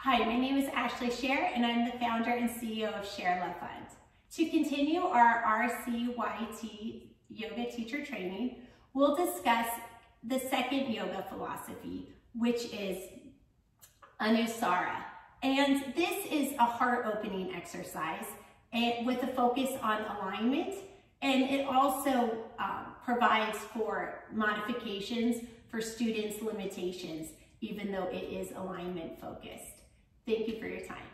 Hi, my name is Ashley Scher, and I'm the founder and CEO of Scher Love Fund. To continue our RCYT yoga teacher training, we'll discuss the second yoga philosophy, which is Anusara. And this is a heart-opening exercise with a focus on alignment, and it also provides for modifications for students' limitations, even though it is alignment focused. Thank you for your time.